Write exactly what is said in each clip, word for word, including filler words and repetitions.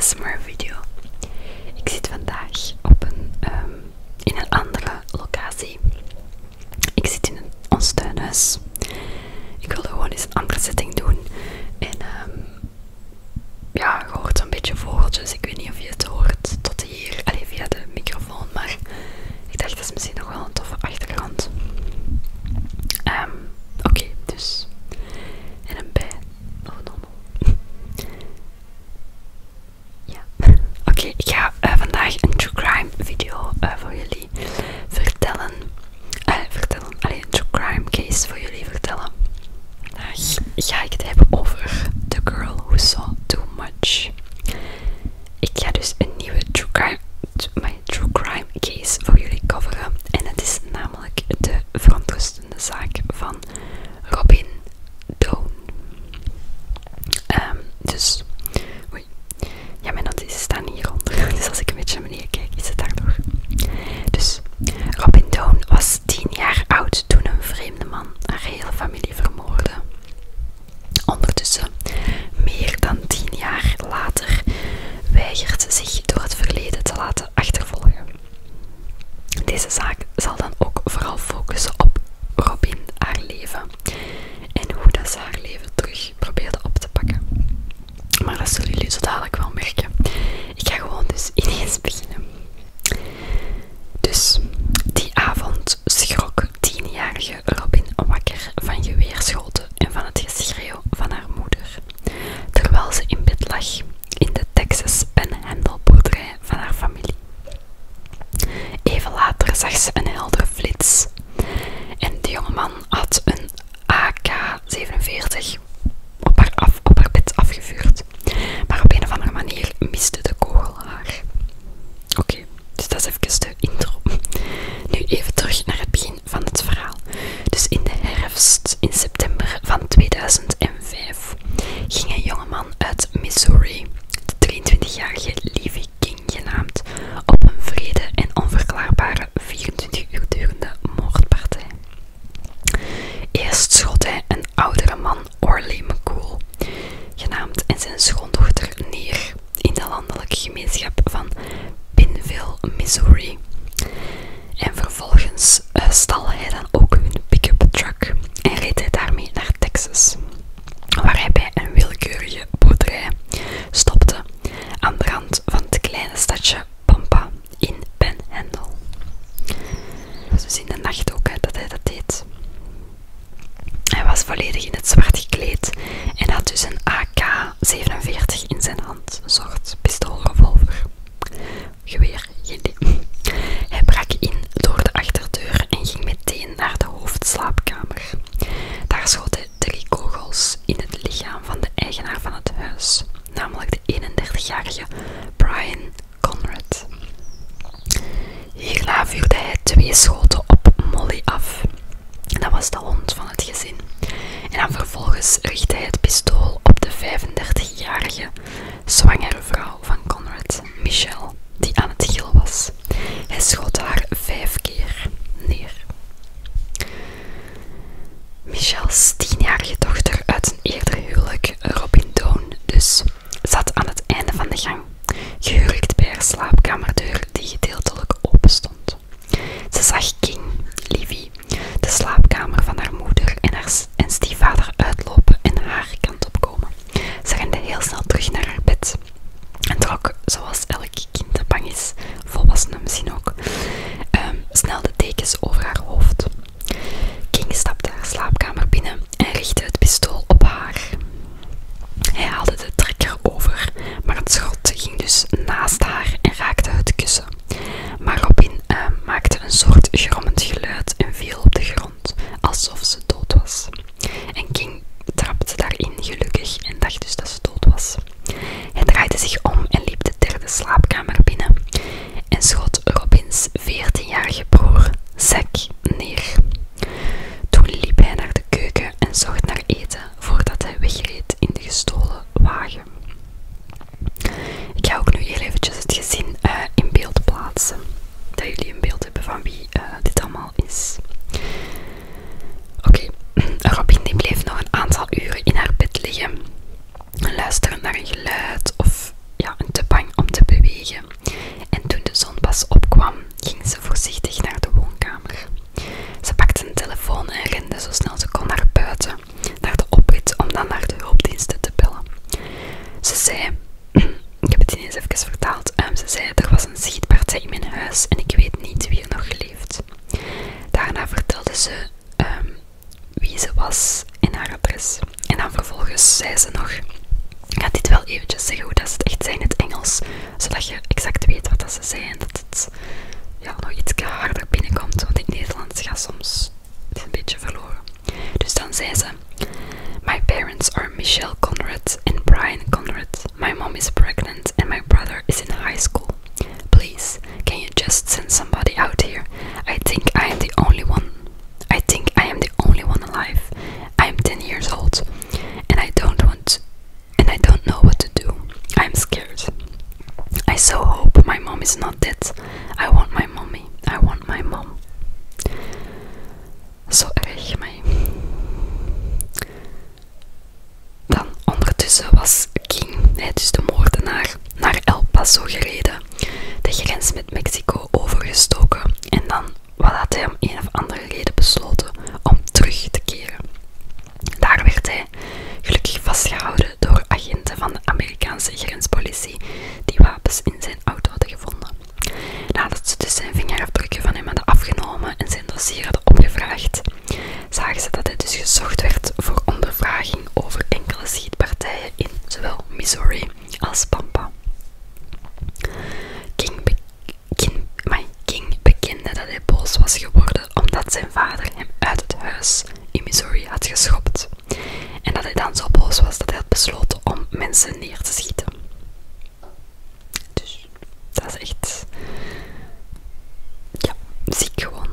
S M R video. Ik zit vandaag op een, um, in een andere locatie. Ik zit in een, ons tuinhuis. Ik wilde gewoon eens een andere setting doen. En um, ja, je hoort zo'n beetje vogeltjes. Ik weet niet of je het hoort tot hier. Allee, via de microfoon. Maar ik dacht, dat is misschien nog wel een toffe achtergrond. Um, Oké, okay, dus. En een bij. Oh, no, no. Ja. Oké, okay, ik ga uh, vandaag een true crime video uh, voor jullie vertellen. Uh, vertellen. Allee, een true crime case voor jullie vertellen. Vandaag ga ik het hebben over The Girl Who Saw Too Much. Ik ga dus een nieuwe true crime, my true crime case voor jullie coveren. En het is namelijk de verontrustende zaak van Robin Down. Um, dus, oei. Ja, mijn notities staan hieronder. Dus als ik een beetje naar beneden kijk, is het daardoor. Dus, Robin Down was tien jaar oud toen een vreemde man haar hele familie vermoordde. Ondertussen, meer dan tien jaar later, weigert ze zich door het verleden te laten achtervolgen. Deze zaak zal dan ook vooral focussen op Robin, haar leven, en hoe dat ze haar leven terug probeerde op te pakken. Maar dat zullen jullie zo dadelijk wel merken. Ik ga gewoon dus ineens beginnen. Dus, die avond schrok tienjarige Robin wakker van geweerschoten en van het geschreeuw van haar moeder, terwijl ze in bed lag in de Texas Panhandle boerderij van haar familie. Even later zag ze een heldere flits en de jongeman had een A K zevenenveertig op haar, af, op haar bed afgevuurd, maar op een of andere manier miste de kogel haar. Oké, okay, dus dat is even de intro. Nu even terug naar het begin van het verhaal. Dus in de herfst, in september van tweeduizend vijf, ging een jongeman uit Missouri, de drieëntwintigjarige Levi King genaamd, op een wrede en onverklaarbare vierentwintig uur durende moordpartij. Eerst schoot hij een oudere man, Orley McCool, genaamd, en zijn schoondochter neer in de landelijke gemeenschap van Pineville, Missouri. En vervolgens uh, stal hij dan ook hun pick-up truck en reed hij daarmee naar Texas, waar hij bij een willekeurige boerderij stopte aan de rand van het kleine stadje Pampa in Panhandle. Het was dus in de nacht ook hè, dat hij dat deed. Hij was volledig in het zwart gekleed en had dus een A K zevenenveertig in zijn hand, een soort pistoolrevolver. Geweer, geen idee. Hij brak in door de achterdeur en ging meteen naar de hoofdslaapkamer. Daar schoot hij drie kogels in het lichaam van de eigenaar van het huis, namelijk de eenendertigjarige Brian Conrad. Hierna vuurde hij twee schoten op Molly af. Dat was de hond van het gezin. En dan vervolgens richtte hij het pistool op de vijfendertigjarige zwangere vrouw van Conrad, Michelle, die aan het gillen was. Hij schoot haar vijf keer neer. Michelle's tienjarige dochter uit een eerder huwelijk, Robin Down dus, zat aan het einde van de gang, gehurkt bij haar slaapkamerdeur die gedeeltelijk open stond. Ze zag King, Livy, de slaapkamer van haar moeder en haar en stiefvader uitlopen en haar kant op komen. Ze rende heel snel terug naar haar bed en trok, zoals elk kind dat bang is, volwassenen misschien ook, um, snel de dekens over haar hoofd. King stapte haar slaapkamer binnen en richtte het pistool op haar. Hij haalde de trekker over, maar het schot ging dus naast haar en raakte het kussen. Maar Robin uh, maakte een soort grommend geluid en viel op de grond, alsof ze dood was. En King trapte daarin gelukkig en dacht dus dat ze dood was. Hij draaide zich om en liep de derde slaapkamer binnen en schoot Robins veertienjarige broer, Zack, neer. Toen liep hij naar de keuken en zocht naar eten voordat hij wegreed in de gestolen wagen. Ik ga ook nu heel eventjes het gezin uh, in beeld plaatsen, dat jullie een beeld hebben van wie uh, dit allemaal is. Oké, okay. Robin die bleef nog een aantal uren in haar bed liggen, luisterend naar een geluid of ja, een te bang zei, ik heb het ineens even vertaald, um, ze zei er was een schietpartij in mijn huis en ik weet niet wie er nog leeft. Daarna vertelde ze um, wie ze was en haar adres. En dan vervolgens zei ze nog, ik ga dit wel eventjes zeggen hoe dat ze het echt zei in het Engels, zodat je exact weet wat dat ze zei en dat het ja, nog iets harder binnenkomt, want in het Nederlands gaat soms het een beetje verloren. Dus dan zei ze, my parents are Michelle Conrad and Brian Conrad. My mom is pregnant and my brother is in high school. Please, can you just send somebody out here? I think I am the only one. I think I am the only one alive. I am ten years old and I don't want and I don't know what to do. I am scared. I so hope my mom is not dead. I want my mommy. I want my mom. Zo erg, mij. Dan ondertussen was King, dus de moordenaar, naar El Paso gereden, de grens met Mexico overgestoken en dan wat had hij om een of andere reden besloten om terug te keren. Daar werd hij gelukkig vastgehouden door agenten van de Amerikaanse grenspolitie die wapens in zijn auto hadden gevonden. Nadat ze dus zijn vingerafdrukken van hem hadden afgenomen en zijn dossier hadden opgevraagd, zagen ze dat hij dus gezocht werd voor ondervraging over enkele schietpartijen in zowel Missouri als Pampa. King, be King, my King bekende dat hij boos was geworden omdat zijn vader hem uit het huis in Missouri had geschopt en dat hij dan zo boos was dat hij had besloten om mensen neer te schieten. Dus dat is echt ja, ziek gewoon.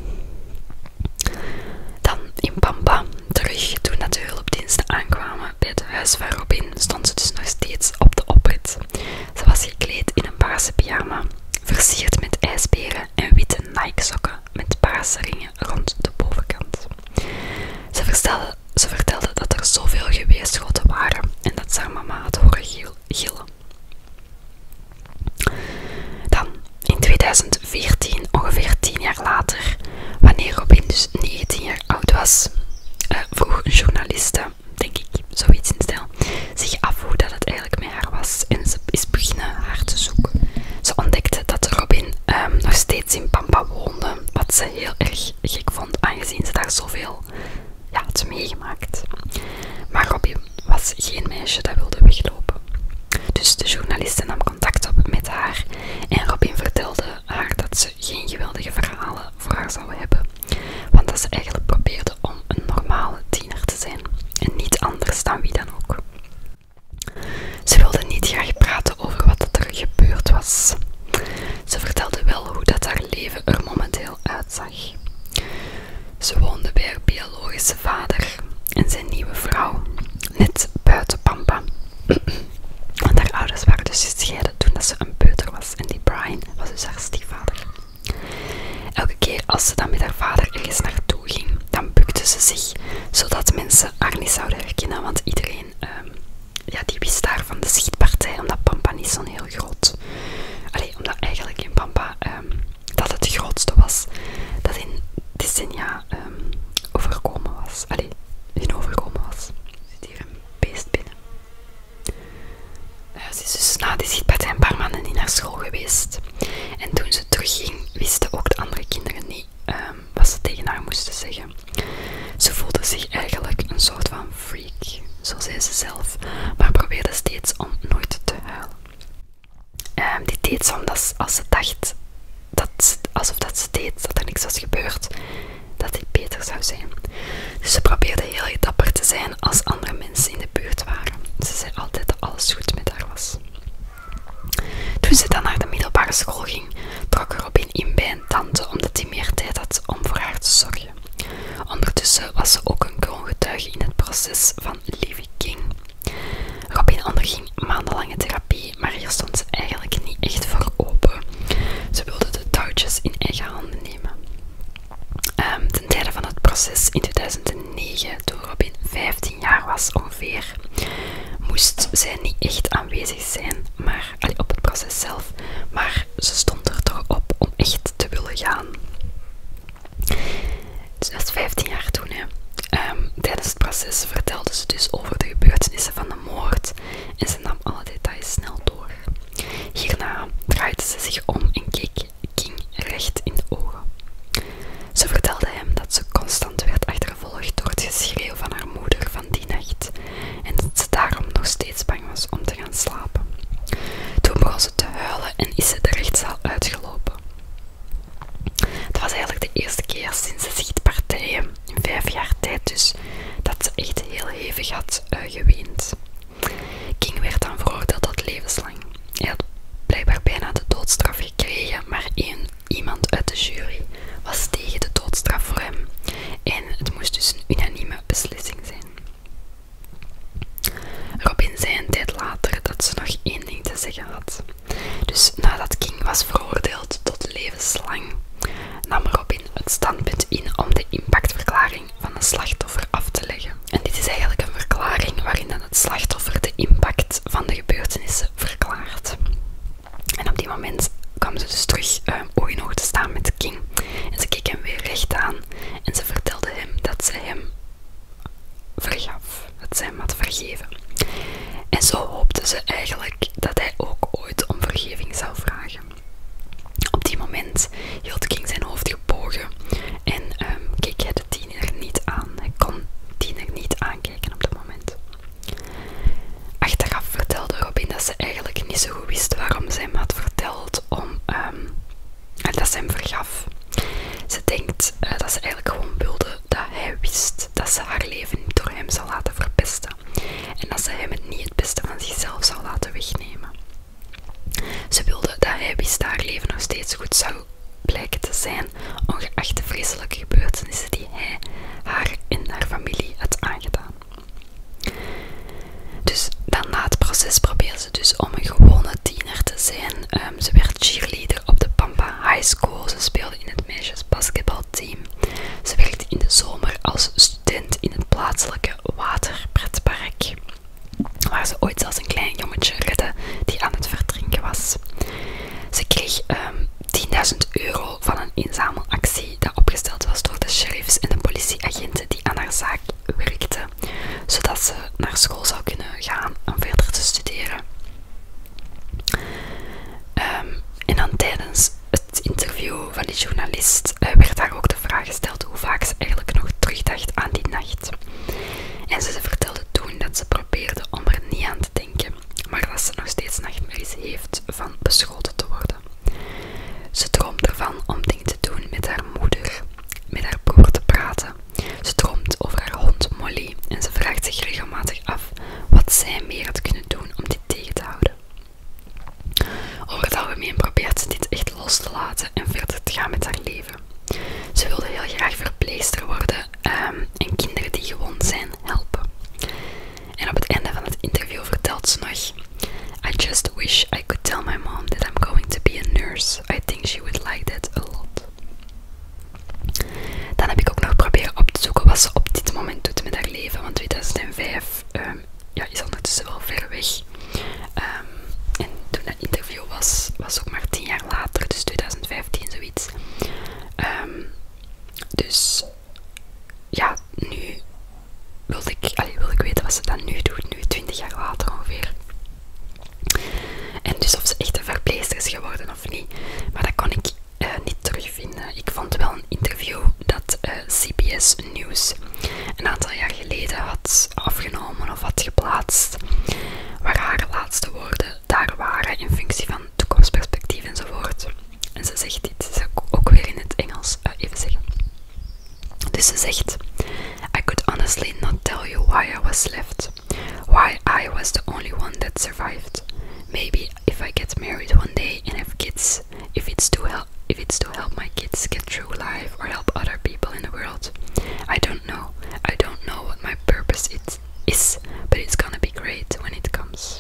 Dan in Pampa, terug toen dat de hulpdiensten aankwamen bij het huis van Robin, stond ze dus nog steeds op de oprit. Ze was gekleed in een paarse pyjama, versierd met ijsberen en witte Nike sokken met paarse ringen rond de bovenkant. Ze vertelde, ze vertelde dat er zoveel geweerschoten waren en dat ze haar mama had horen gillen. Dan, in tweeduizend veertien, ongeveer tien jaar later, wanneer Robin dus negentien jaar oud was, uh, vroeg een journaliste, denk ik, zoiets in stijl, zich af hoe dat het eigenlijk met haar was en ze is beginnen haar te zoeken. Ze ontdekte dat Robin um, nog steeds in Pampa woonde, wat ze heel erg gek vond, aangezien ze daar zoveel ja, had meegemaakt. Maar Robin was geen meisje dat wilde weglopen. Dus de journaliste nam contact op met haar en Robin vertelde haar dat ze geen geweldige verhalen voor haar zou hebben, want dat ze eigenlijk probeerde om een normale tiener te zijn en niet anders dan wie dan ook. Ze wilde niet graag praten over wat er gebeurd was. Ze vertelde wel hoe dat haar leven er momenteel uitzag. Ze woonde bij haar biologische vader en zijn nieuwe vrouw, net buiten Pampa. Want haar ouders waren dus gescheiden toen dat ze een peuter was en die Brian was dus haar stiefvader. Elke keer als ze dan met haar vader ergens naartoe ging, dan bukte ze zich, zodat mensen haar niet zouden herkennen, want iedereen um, ja, die wist daar van de schietpartij, omdat Pampa niet zo'n heel groot... Allee, omdat eigenlijk in Pampa um, dat het grootste was dat in decennia um, overkomen was. Allee, in overkomen was. Er zit hier een beest binnen. Uh, ze is dus na die schietpartij een paar maanden in haar school geweest. En toen ze terugging, wisten ook de andere kinderen niet um, wat ze tegen haar moesten zeggen. Ze voelde zich eigenlijk een soort van freak, zo zei ze zelf, maar probeerde steeds om nooit te huilen. Um, dit deed ze omdat als ze dacht dat, alsof dat ze deed dat er niks was gebeurd, dat dit beter zou zijn. Dus ze probeerde heel dapper te zijn als andere mensen in de buurt waren. Ze zei altijd dat alles goed met haar was. Toen ze dan naar de middelbare school ging, trok Robin in bij een tante omdat hij meer tijd had om voor haar te zorgen. Ondertussen was ze ook een kroongetuige in het proces van Livy King. Robin onderging maandenlange therapie, maar hier stond ze eigenlijk niet echt voor open. Ze wilde de touwtjes in eigen handen nemen. Um, ten tijde van het proces in tweeduizend negen, toen Robin vijftien jaar was ongeveer, moest zij niet echt aanwezig zijn maar, allee, op het proces zelf, maar ze stond er toch op om echt te willen gaan. Dus dat is vijftien jaar toen, hè. Um, tijdens het proces vertelde ze dus over de gebeurtenissen van de moord en ze nam alle gaan slapen. Toen begon ze te huilen en is ze de rechtszaal uitgelopen. Het was eigenlijk de eerste keer sinds de schietpartijen, in vijf jaar tijd dus, dat ze echt heel hevig had uh, geweend. King werd dan veroordeeld tot levenslang. Hij had blijkbaar bijna de doodstraf gekregen, maar één iemand uit de jury was tegen de doodstraf voor hem. En het moest dus een unanieme beslissing zijn. Robin zei een tijd later dat ze nog één ding te zeggen had. Dus nadat King was veroordeeld tot levenslang, nam Robin het standpunt in om de impactverklaring van een slachtoffer af te leggen. En dit is eigenlijk een verklaring waarin dan het slachtoffer de impact van de gebeurtenissen verklaart. En op die moment kwam ze dus terug uh, oog in oog te staan met King. En ze keek hem weer recht aan en ze vertelde hem dat ze hem vergaf, dat ze hem had vergeven. En zo hoopte ze eigenlijk dat hij ook ooit om vergeving zou vragen. Op die moment hield King zijn hoofd gebogen en um, keek hij de tiener niet aan. Hij kon de tiener niet aankijken op dat moment. Achteraf vertelde Robin dat ze eigenlijk niet zo goed wist waarom ze hem had verteld om, um, dat ze hem vergaf. Ze denkt uh, dat ze eigenlijk gewoon wilde dat hij wist dat ze haar leven niet door hem zou laten verpesten. En dat ze hem het niet het beste van zichzelf zou laten wegnemen. Ze wilde dat hij wist dat haar leven nog steeds goed zou blijken te zijn, ongeacht de vreselijke gebeurtenissen die hij, haar en haar familie had aangedaan. Dus dan na het proces probeerde ze dus om een gewone tiener te zijn. Um, ze werd cheerleader op de Pampa High School. Ze speelde in het meisjesbasketbalteam. Ze werkte in de zomer als student in het plaatselijke waterpretpark, waar ze ooit zelfs een klein jongetje redde die aan het verdrinken was. Ze kreeg um, tienduizend euro van een inzamelactie dat opgesteld was door de sheriffs en de politieagenten die aan haar zaak werkten, zodat ze naar school zou kunnen gaan om verder te studeren. Um, en dan tijdens het interview van die journalist uh, werd haar ook de vraag gesteld hoe vaak ze eigenlijk nog terugdacht aan die nacht. En ze vertelde toen dat ze probeerde om er niet aan te denken, maar dat ze nog steeds nachtmerries heeft van beschoten te worden. Ze droomt ervan om dingen te doen met haar moeder, met haar broer te praten. Ze droomt over haar hond Molly en ze vraagt zich regelmatig af wat zij meer had kunnen doen om dit tegen te houden. Over het algemeen probeert ze dit echt los te laten en verder te gaan met haar leven. Ze wilde heel graag verpleegster worden um, en kinderen die gewond zijn helpen. En op het einde van het interview vertelt ze nog: I just wish I could tell my mom that I'm going to be a nurse. I think she would like that a lot. Dan heb ik ook nog proberen op te zoeken wat ze op dit moment doet met haar leven, want tweeduizend vijf um, ja, is ondertussen wel ver weg. Um, en toen dat interview was, was ook maar tien jaar later, dus tweeduizend vijftien zoiets. Um, dus ja, nu wilde ik, allee, wilde ik weten wat ze dan nu doet, nu twintig jaar later ongeveer. En dus of ze echt een verpleegster is geworden of niet. Maar dat kon ik uh, niet terugvinden. Ik vond wel een interview dat uh, C B S News een aantal jaar geleden had afgenomen of had geplaatst, waar haar laatste woorden daar waren in functie van toekomstperspectief enzovoort. En ze zegt dit, ze ook weer in het Engels uh, even zeggen. Dus ze zegt: I could honestly not tell you why I was left, why I was the only one that survived. Maybe if I get married one day and have kids, if it's to help, if it's to help my kids get through life or help other people in the world. I don't know. I don't know what my purpose it is, but it's gonna be great when it comes.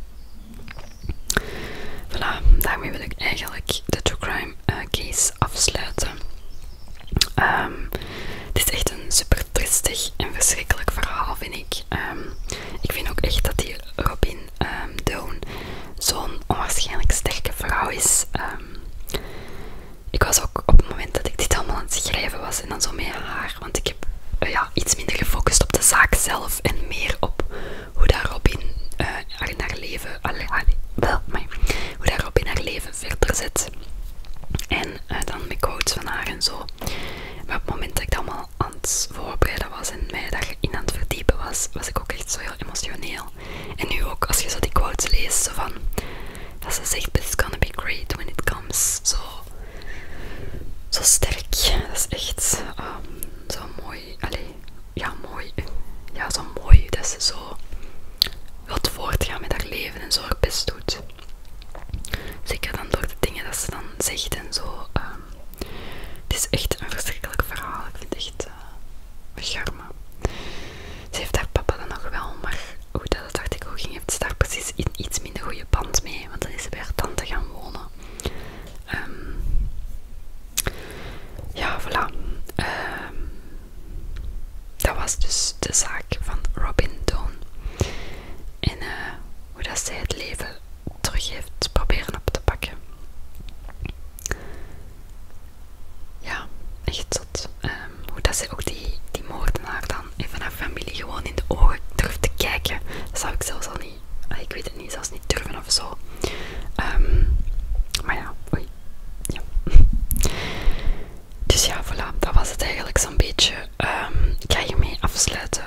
Voilà, daarmee wil ik eigenlijk de true crime uh, case afsluiten. Um, het is echt een super tristig en verschrikkelijk verhaal, vind ik. Um, ik vind ook echt dat die Robin um, Down zo'n onwaarschijnlijk sterke vrouw is. Um, ik was ook op het moment dat ik dit allemaal aan het schrijven was en dan zo met haar, want ik heb uh, ja, iets minder gefocust op de zaak zelf en meer op hoe dat Robin uh, in haar leven, allee, allee, wel, maar, hoe dat Robin haar leven verder zet. En uh, dan met quotes van haar en zo. Maar op het moment dat ik dat allemaal aan het voorbereiden was en mij daarin aan het verdiepen was, was ik ook echt zo heel emotioneel. En nu ook, als je zo die quotes leest, gelezen zo van dat ze zegt but it's gonna be great when it comes. Zo, zo sterk. Dat is echt um, zo mooi. Allee, ja mooi. Ja, zo mooi dat ze zo wilt voortgaan met haar leven en zo haar best doet. Zeker dan door de dingen dat ze dan zegt en zo. Um, het is echt een verschrikkelijk verhaal. Ik vind het echt uh, een charme. Ze heeft haar papa dan nog wel, maar hoe dat het artikel ging, heeft ze daar precies een iets minder goede band mee. Want dan is ze bij haar tante gaan wonen. Um, ja, voilà. Um, dat was dus de zaak van Robin Down. En uh, hoe dat zij het leven terug heeft proberen op te pakken. Ja, echt zot. Um, hoe dat zij ook die, die moordenaar dan en van haar familie gewoon in de ogen durft te kijken. Dat zou ik zelfs al niet, ik weet het niet, zelfs niet durven of zo. Um, maar ja, oei. Ja. Dus ja, voilà, dat was het eigenlijk zo'n beetje. Um, ik ga hiermee afsluiten.